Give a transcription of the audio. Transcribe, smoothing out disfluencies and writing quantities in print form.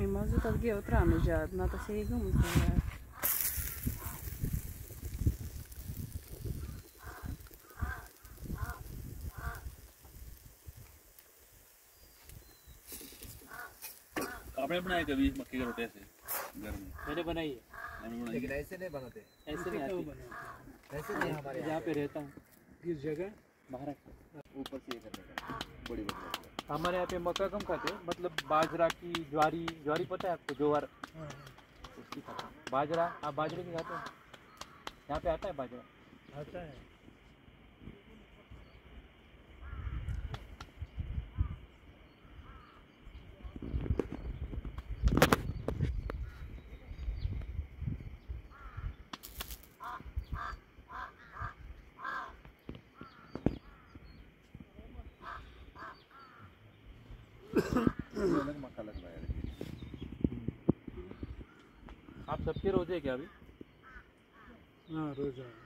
Sim, mas eu estou aqui outra vez já, não está sem como se आपने बनाया कभी मक्के के रोटी ऐसे घर में? मैंने बनाई है, मैंने बनाई लेकिन ऐसे नहीं बनाते, ऐसे नहीं आती। ऐसे नहीं हमारे जहाँ पे रहता हूँ किस जगह महाराष्ट्र, ऊपर से ये करने का बड़ी बड़ी हमारे यहाँ पे मक्का कम खाते हैं, मतलब बाजरा की, ज्वारी पता है आपको, ज्वार उसकी खाते हैं। बाजरा, आप बाजरे की खाते हैं? यहाँ पे आता है बाजरा? आता है। अलग मक्का लग रहा है। आप सबके रोजे क्या अभी? हाँ रोजा